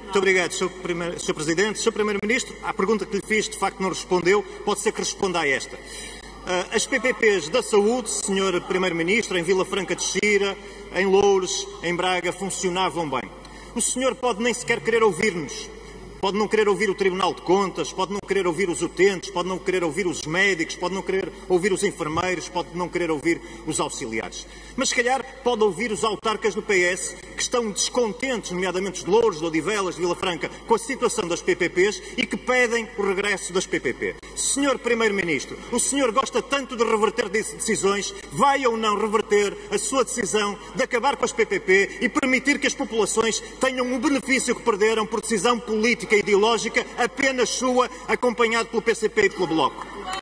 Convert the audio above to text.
Muito obrigado, Sr. Presidente. Sr. Primeiro-Ministro, à pergunta que lhe fiz, de facto não respondeu. Pode ser que responda a esta. As PPPs da saúde, Sr. Primeiro-Ministro, em Vila Franca de Xira, em Loures, em Braga, funcionavam bem. O senhor pode nem sequer querer ouvir-nos. Pode não querer ouvir o Tribunal de Contas, pode não querer ouvir os utentes, pode não querer ouvir os médicos, pode não querer ouvir os enfermeiros, pode não querer ouvir os auxiliares. Mas, se calhar, pode ouvir os autarcas do PS que estão descontentes, nomeadamente os de Loures, de Odivelas, de Vila Franca, com a situação das PPPs e que pedem o regresso das PPP. Senhor Primeiro-Ministro, o senhor gosta tanto de reverter decisões, vai ou não reverter a sua decisão de acabar com as PPP e permitir que as populações tenham o benefício que perderam por decisão política e ideológica apenas sua, acompanhado pelo PCP e pelo Bloco?